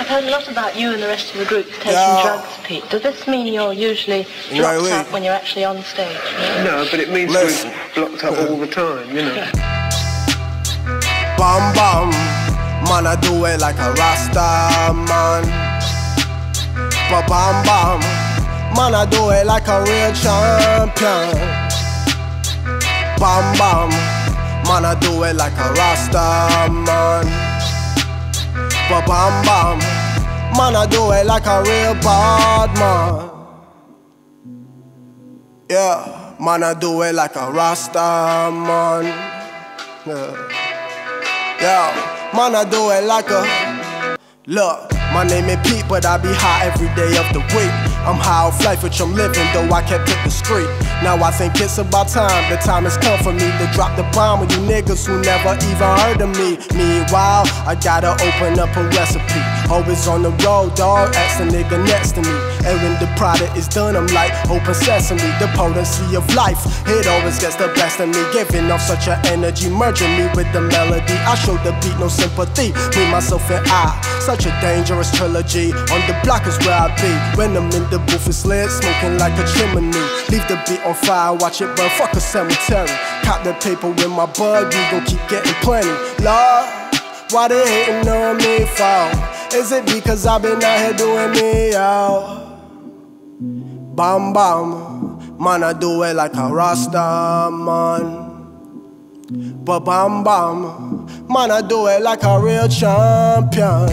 I've heard a lot about you and the rest of the group taking drugs, Pete. Does this mean you're usually blocked up when you're actually on stage? No, but it means we're blocked up all the time, you know. Bam bam, man I do it like a Rasta man. Ba bam bam, man I do it like a real champion. Bam bam, man I do it like a Rasta man. Ba bam bam, man I do it like a real bad man. Yeah, man I do it like a Rasta man. Yeah, man I do it like a. Look, my name is Pete, but I be high every day of the week. I'm high off life, which I'm living, though I kept it discreet. Now I think it's about time, the time has come for me to drop the bomb with you niggas who never even heard of me. Meanwhile, I gotta open up a recipe. Always on the road, dog, ask the nigga next to me. And when the product is done, I'm like open sesame. The potency of life, it always gets the best of me. Giving off such an energy, merging me with the melody. I show the beat no sympathy, me, myself, and I. Such a dangerous trilogy. On the block is where I be. When I'm in the booth, it's lit, smoking like a chimney. Leave the beat on fire, watch it burn, fuck a cemetery. Cop the paper with my bug, we gon' keep getting plenty. Lord, why they hating on me for? Is it because I've been out here doing me out? Bam bam, man I do it like a Rasta man. But bam bam, man I do it like a real champion.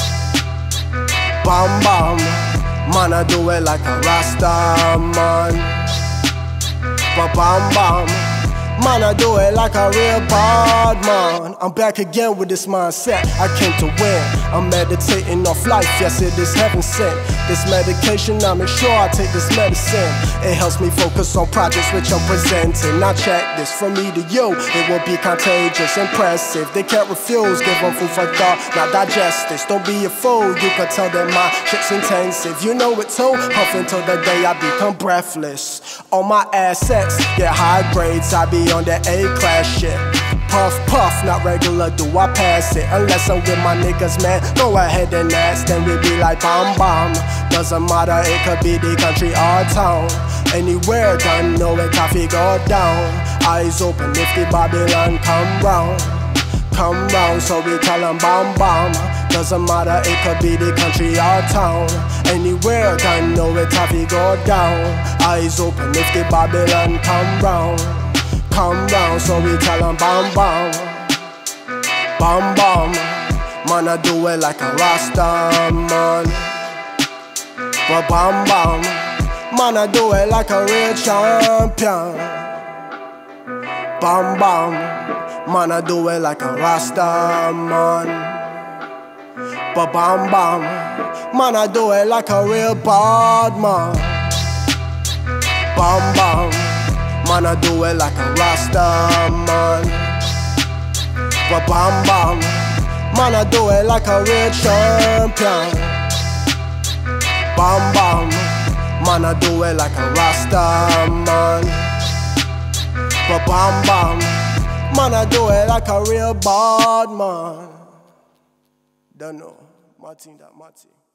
Bam bam, man I do it like a Rasta man. But bam bam, man I do it like a real bad man. I'm back again with this mindset, I came to win. I'm meditating off life, yes it is heaven sent. This medication, I make sure I take this medicine. It helps me focus on projects which I'm presenting. Now check this, from me to you, it will be contagious, impressive. They can't refuse, give them food for thought, now digest this. Don't be a fool, you can tell that my shit's intensive. You know it too, puff until the day I become breathless. All my assets get high grades, I be on that A-class shit. Puff, puff, not regular, do I pass it? Unless I'm with my niggas, man, go ahead and ask. Then we be like bam bam. Doesn't matter, it could be the country or town. Anywhere, don't know it, coffee go down. Eyes open if the Babylon come round. Come round, so we call them bam bam. Doesn't matter, it could be the country or town. Anywhere, don't know it, coffee go down. Eyes open if the Babylon come round. Come round, so we tell them bam bam. Bam bam, man I do it like a Rasta man. But bam bam, man I do it like a real champion. Bam bam, man I do it like a Rasta man. But bam bam, man I do it like a real bad man. Bam bam, man I do it like a Rasta man. But bam bam, man I do it like a real champion. Bam bam, man I do it like a Rasta man. But bam bam, man I do it like a real bad man. Don't know, Martin that Martin.